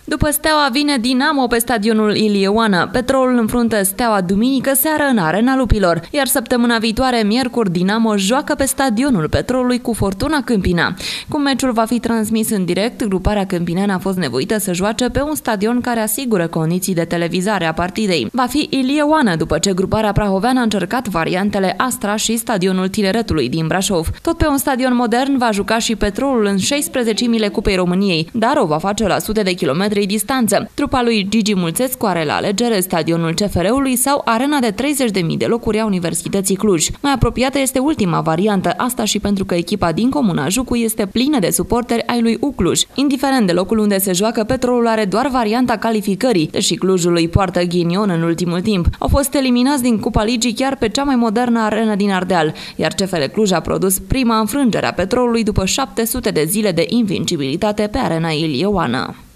După Steaua vine Dinamo pe stadionul Ilie Oană. Petrolul înfruntă Steaua duminică seară în Arena Lupilor, iar săptămâna viitoare, miercuri, Dinamo joacă pe stadionul Petrolului cu Fortuna Câmpina. Cum meciul va fi transmis în direct, gruparea câmpineană a fost nevoită să joace pe un stadion care asigură condiții de televizare a partidei. Va fi Ilie Oană, după ce gruparea prahoveană a încercat variantele Astra și stadionul Tineretului din Brașov. Tot pe un stadion modern va juca și Petrolul în 16-mile Cupei României, dar o va face la sute de kilometri distanță. Trupa lui Gigi Mulțescu are la alegere stadionul CFR-ului sau arena de 30.000 de locuri a Universității Cluj. Mai apropiată este ultima variantă, asta și pentru că echipa din comuna Jucu este plină de suporteri ai lui Ucluj. Indiferent de locul unde se joacă, Petrolul are doar varianta calificării, deși Clujul îi poartă ghinion în ultimul timp. Au fost eliminați din Cupa Ligii chiar pe cea mai modernă arenă din Ardeal, iar CFR Cluj a produs prima înfrângere a Petrolului după 700 de zile de invincibilitate pe arena Ilie Oană.